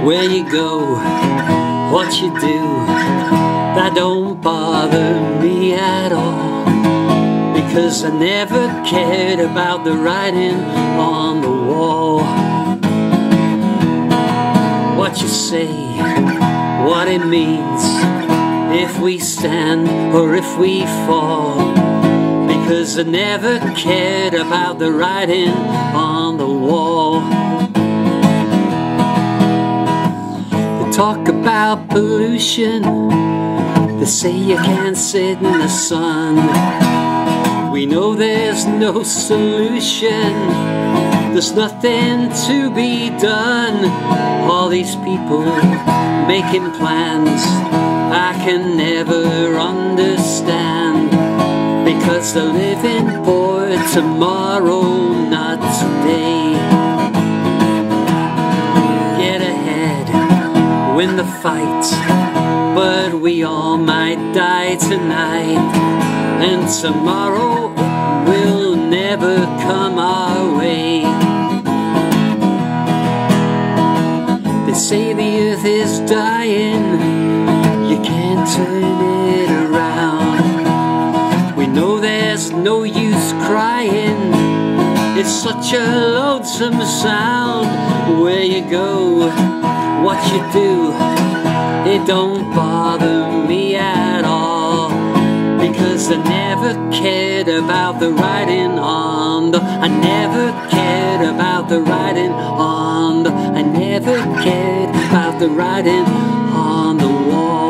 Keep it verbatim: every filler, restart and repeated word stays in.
Where you go, what you do, that don't bother me at all, because I never cared about the writing on the wall. What you say, what it means, if we stand or if we fall, because I never cared about the writing on the wall. They talk about pollution, they say you can't sit in the sun. We know there's no solution, there's nothing to be done. All these people making plans I can never understand, because they're living for tomorrow, not today. Get ahead, win the fight, but we all might die tonight, and tomorrow will never come our way. They say the earth is dying, you can't turn it around. We know there's no use crying, it's such a lonesome sound. Where you go, what you do, it don't bother me at all, because I never cared about the writing on the, I never cared about the writing on the, I never cared about the writing on the wall.